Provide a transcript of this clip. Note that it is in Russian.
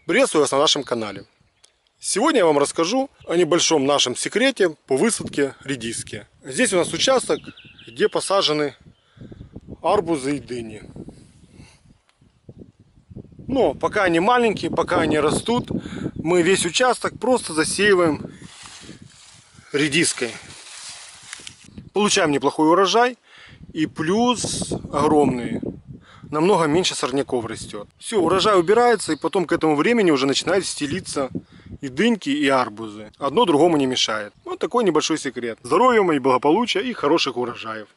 Приветствую вас на нашем канале. Сегодня я вам расскажу о небольшом нашем секрете по высадке редиски. Здесь у нас участок, где посажены арбузы и дыни. Но пока они маленькие, пока они растут, мы весь участок просто засеиваем редиской. Получаем неплохой урожай и плюс огромный. Намного меньше сорняков растет. Все, урожай убирается, и потом к этому времени уже начинают стелиться и дыньки, и арбузы. Одно другому не мешает. Вот такой небольшой секрет. Здоровья и благополучия и хороших урожаев.